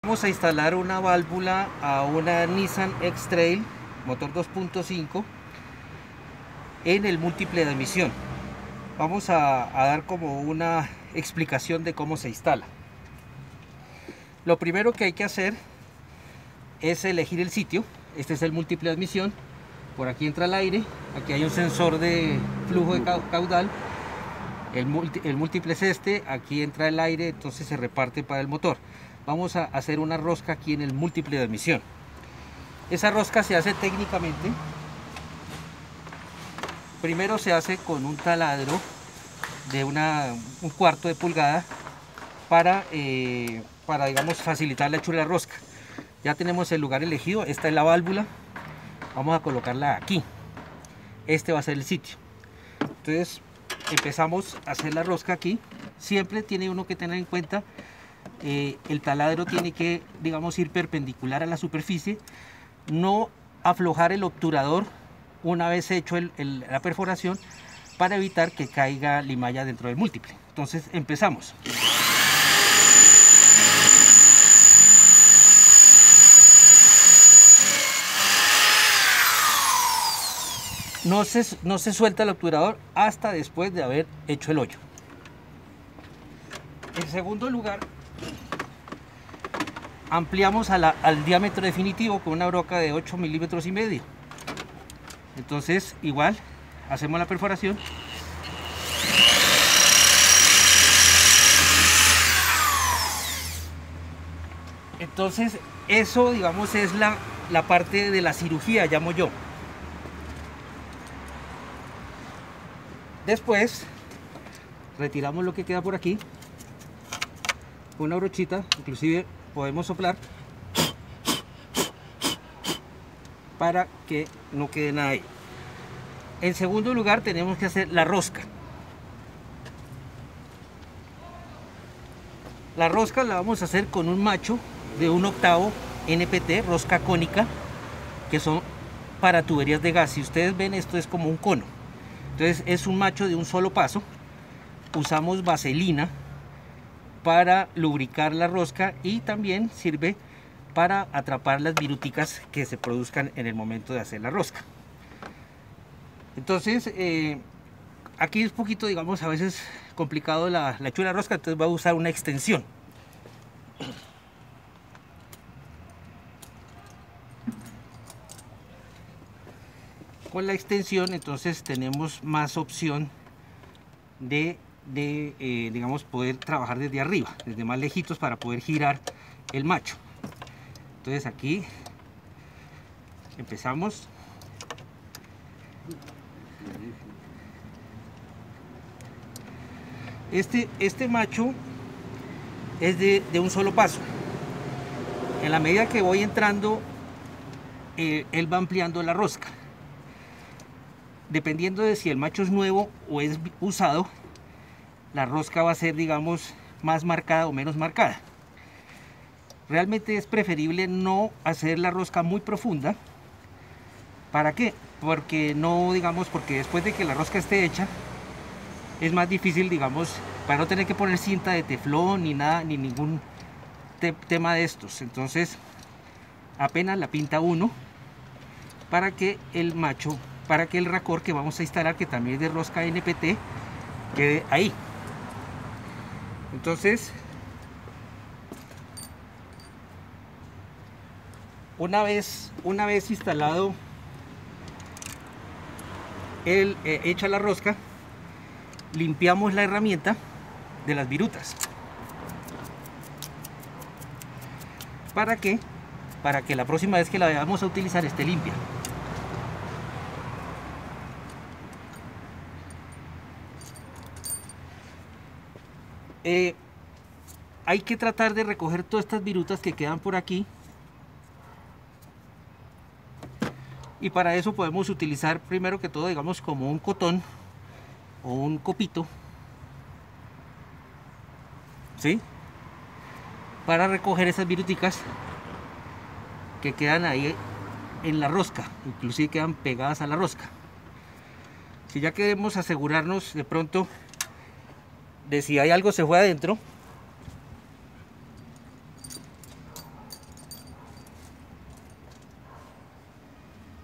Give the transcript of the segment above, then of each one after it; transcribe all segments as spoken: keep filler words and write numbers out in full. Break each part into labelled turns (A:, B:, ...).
A: Vamos a instalar una válvula a una Nissan X-Trail motor dos punto cinco en el múltiple de emisión. Vamos a, a dar como una explicación de cómo se instala. Lo primero que hay que hacer es elegir el sitio. Este es el múltiple de admisión. Por aquí entra el aire. Aquí hay un sensor de flujo de caudal. El, multi, el múltiple es este. Aquí entra el aire, entonces se reparte para el motor. Vamos a hacer una rosca aquí en el múltiple de admisión. Esa rosca se hace técnicamente. Primero se hace con un taladro de una, un cuarto de pulgada para, eh, para digamos, facilitar la hechura de la rosca. Ya tenemos el lugar elegido. Esta es la válvula. Vamos a colocarla aquí. Este va a ser el sitio. Entonces empezamos a hacer la rosca aquí. Siempre tiene uno que tener en cuenta eh, el taladro tiene que, digamos, ir perpendicular a la superficie, no aflojar el obturador una vez hecho el, el, la perforación, para evitar que caiga limalla dentro del múltiple. Entonces empezamos. No se, no se suelta el obturador hasta después de haber hecho el hoyo. En segundo lugar, ampliamos a la, al diámetro definitivo con una broca de ocho milímetros y medio. Entonces igual hacemos la perforación. Entonces eso, digamos, es la, la parte de la cirugía, llamo yo. Después retiramos lo que queda por aquí con una brochita, inclusive podemos soplar para que no quede nada ahí. En segundo lugar, tenemos que hacer la rosca. La rosca la vamos a hacer con un macho de un octavo N P T, rosca cónica, que son para tuberías de gas. Si ustedes ven, esto es como un cono. Entonces es un macho de un solo paso. Usamos vaselina para lubricar la rosca y también sirve para atrapar las viruticas que se produzcan en el momento de hacer la rosca. Entonces eh, aquí es un poquito, digamos, a veces complicado la, la hechura de rosca, entonces voy a usar una extensión. Con la extensión entonces tenemos más opción de, de eh, digamos, poder trabajar desde arriba, desde más lejitos, para poder girar el macho. Entonces aquí empezamos. Este, este macho es de, de un solo paso. En la medida que voy entrando, eh, él va ampliando la rosca. Dependiendo de si el macho es nuevo o es usado, la rosca va a ser, digamos, más marcada o menos marcada. Realmente es preferible no hacer la rosca muy profunda. ¿Para qué? Porque no, digamos, porque después de que la rosca esté hecha, es más difícil, digamos, para no tener que poner cinta de teflón ni nada, ni ningún te tema de estos. Entonces, apenas la pinta uno para que el macho, para que el racor que vamos a instalar, que también es de rosca N P T, quede ahí. Entonces, una vez, una vez instalado el, eh, hecha la rosca, limpiamos la herramienta de las virutas. ¿Para qué? Para que la próxima vez que la vayamos a utilizar esté limpia. Eh, hay que tratar de recoger todas estas virutas que quedan por aquí, y para eso podemos utilizar, primero que todo, digamos, como un cotón o un copito, ¿sí?, para recoger esas viruticas que quedan ahí en la rosca, inclusive quedan pegadas a la rosca. Si ya queremos asegurarnos de pronto de si hay algo se fue adentro,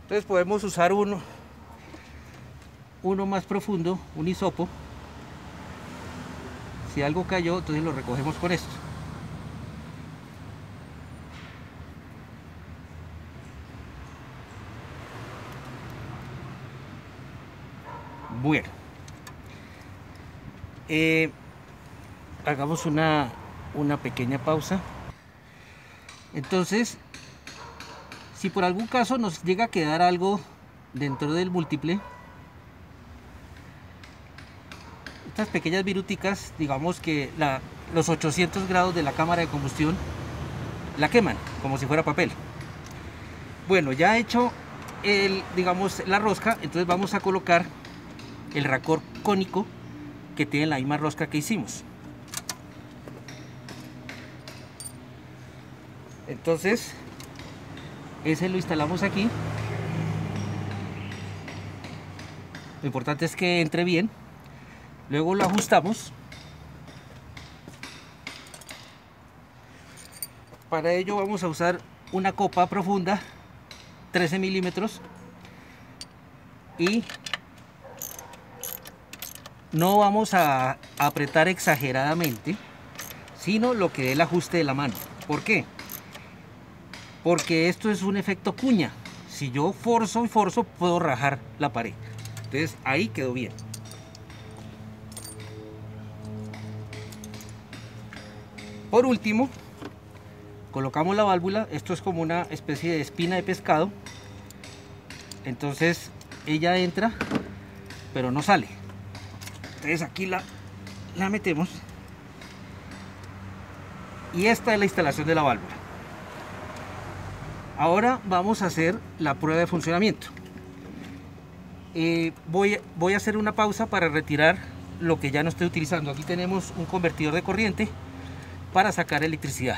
A: Entonces podemos usar uno, uno más profundo, un hisopo. Si algo cayó, entonces lo recogemos con esto. Bueno, eh, hagamos una, una pequeña pausa. Entonces, si por algún caso nos llega a quedar algo dentro del múltiple, estas pequeñas viruticas, digamos que la, los ochocientos grados de la cámara de combustión la queman como si fuera papel. Bueno, ya hecho el, digamos, la rosca, entonces vamos a colocar el racor cónico que tiene la misma rosca que hicimos. Entonces ese lo instalamos aquí. Lo importante es que entre bien. Luego lo ajustamos. Para ello vamos a usar una copa profunda, trece milímetros, y no vamos a apretar exageradamente, sino lo que dé el ajuste de la mano. ¿Por qué? Porque esto es un efecto cuña. Si yo forzo y forzo, puedo rajar la pared. Entonces ahí quedó bien. Por último, colocamos la válvula. Esto es como una especie de espina de pescado. Entonces ella entra, pero no sale. Entonces aquí la, la metemos. Y esta es la instalación de la válvula. Ahora vamos a hacer la prueba de funcionamiento. Eh, voy, voy a hacer una pausa para retirar lo que ya no estoy utilizando. Aquí tenemos un convertidor de corriente para sacar electricidad.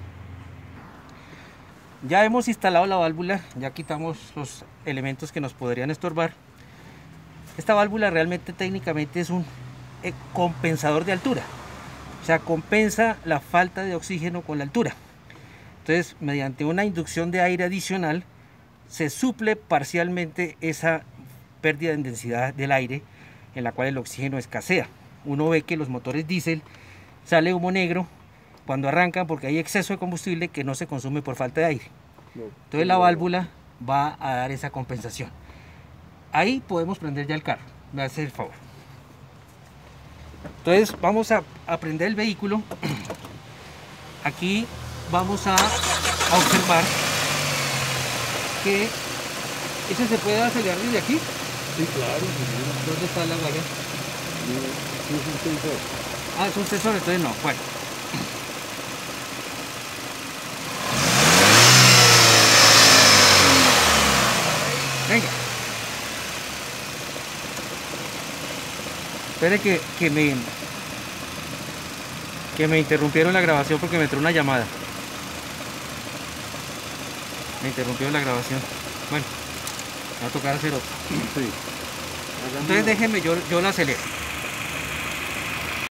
A: Ya hemos instalado la válvula, ya quitamos los elementos que nos podrían estorbar. Esta válvula realmente técnicamente es un eh, compensador de altura, o sea, compensa la falta de oxígeno con la altura. Entonces, mediante una inducción de aire adicional, se suple parcialmente esa pérdida en densidad del aire en la cual el oxígeno escasea. Uno ve que los motores diésel sale humo negro cuando arrancan porque hay exceso de combustible que no se consume por falta de aire. Entonces la válvula va a dar esa compensación. Ahí podemos prender ya el carro. Me hace el favor. Entonces vamos a, a prender el vehículo. Aquí vamos a, a observar que ese se puede acelerar desde aquí.
B: Sí, claro.
A: ¿Dónde está la guaya?
B: Sí, es un sensor.
A: Ah, es un sensor, entonces no. Bueno. Venga. Espere que, que me que me interrumpieron la grabación porque me entró una llamada. Me interrumpieron la grabación. Bueno, me va a tocar hacer otro.
B: Sí.
A: Entonces déjeme, yo, yo la acelero.